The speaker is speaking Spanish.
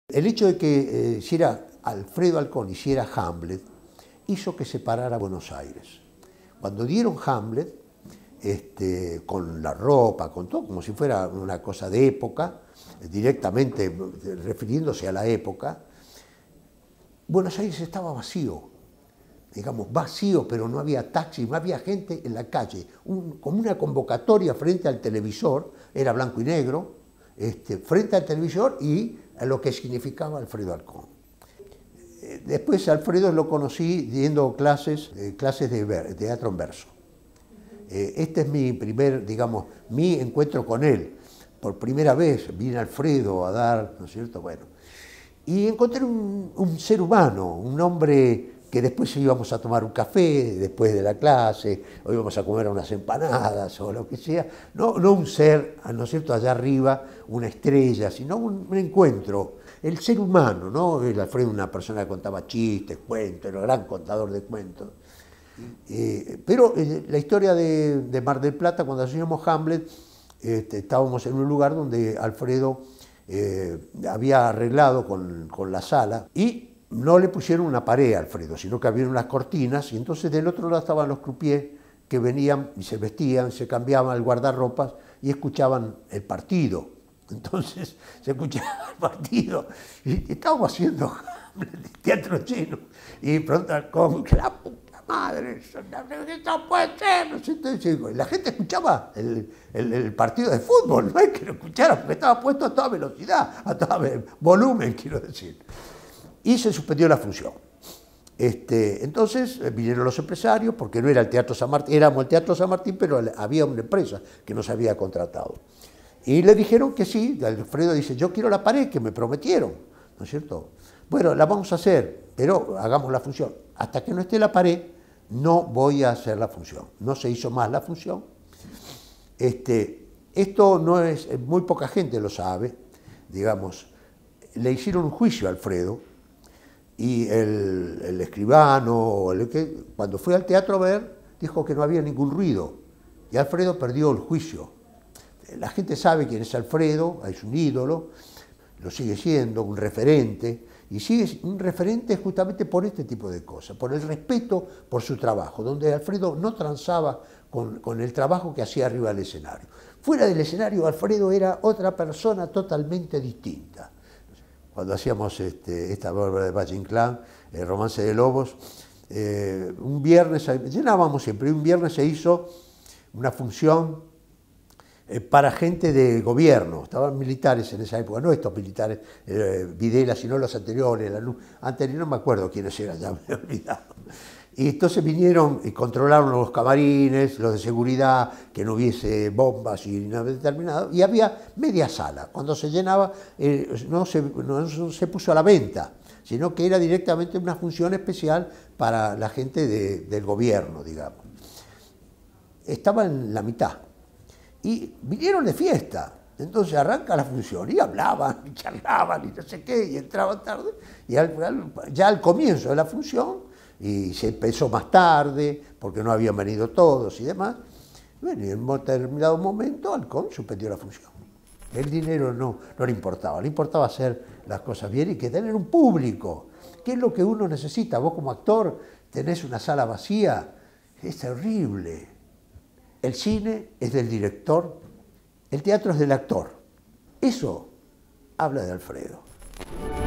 El hecho de que hiciera Alfredo Alcón hiciera Hamlet hizo que se parara Buenos Aires. Cuando dieron Hamlet, con la ropa, con todo, como si fuera una cosa de época, directamente refiriéndose a la época, Buenos Aires estaba vacío, digamos, vacío, pero no había taxis, no había gente en la calle, como una convocatoria frente al televisor, era blanco y negro, frente al televisor y a lo que significaba Alfredo Alcón. Después Alfredo lo conocí yendo clases de teatro en verso. Este es mi primer, digamos, mi encuentro con él. Por primera vez vine Alfredo a dar, ¿no es cierto? Bueno, y encontré un ser humano, un hombre que después íbamos a tomar un café después de la clase, o íbamos a comer unas empanadas o lo que sea, no un ser, ¿no es cierto?, allá arriba, una estrella, sino un encuentro, el ser humano, ¿no? El Alfredo, una persona que contaba chistes, cuentos, era un gran contador de cuentos. Pero la historia de Mar del Plata, cuando hacíamos Hamlet, estábamos en un lugar donde Alfredo había arreglado con la sala y no le pusieron una pared a Alfredo, sino que había unas cortinas y entonces del otro lado estaban los croupiers que venían y se vestían, se cambiaban el guardarropas y escuchaban el partido. Entonces se escuchaba el partido y estábamos haciendo teatro lleno y pronto Alcón, que la puta madre, eso no puede ser. La gente escuchaba el partido de fútbol, no hay que lo escuchara porque estaba puesto a toda velocidad, a todo volumen, quiero decir. Y se suspendió la función. Entonces vinieron los empresarios, porque no era el Teatro San Martín, éramos el Teatro San Martín, pero había una empresa que nos había contratado. Y le dijeron que sí, Alfredo dice, yo quiero la pared que me prometieron, ¿no es cierto? Bueno, la vamos a hacer, pero hagamos la función. Hasta que no esté la pared, no voy a hacer la función. No se hizo más la función. Esto no es, muy poca gente lo sabe, digamos, le hicieron un juicio a Alfredo, y el escribano, cuando fue al teatro a ver, dijo que no había ningún ruido. Y Alfredo perdió el juicio. La gente sabe quién es Alfredo, es un ídolo, lo sigue siendo, un referente, y sigue un referente justamente por este tipo de cosas, por el respeto por su trabajo, donde Alfredo no transaba con el trabajo que hacía arriba del escenario. Fuera del escenario, Alfredo era otra persona totalmente distinta. Cuando hacíamos esta obra de Valle Inclán, el Romance de Lobos, un viernes, llenábamos siempre, un viernes se hizo una función para gente de gobierno, estaban militares en esa época, no estos militares, Videla, sino los anteriores, no me acuerdo quiénes eran, ya me he olvidado. Y entonces vinieron y controlaron los camarines, los de seguridad, que no hubiese bombas y nada determinado, y había media sala. Cuando se llenaba, no se puso a la venta, sino que era directamente una función especial para la gente del gobierno, digamos. Estaba en la mitad, y vinieron de fiesta. Entonces arranca la función, y hablaban, y charlaban, y no sé qué, y entraban tarde, y ya al comienzo de la función, y se empezó más tarde, porque no habían venido todos y demás. Bueno, y en un determinado momento Alcón suspendió la función. El dinero no le importaba hacer las cosas bien y que tener un público, que es lo que uno necesita. Vos como actor tenés una sala vacía, es terrible. El cine es del director, el teatro es del actor. Eso habla de Alfredo.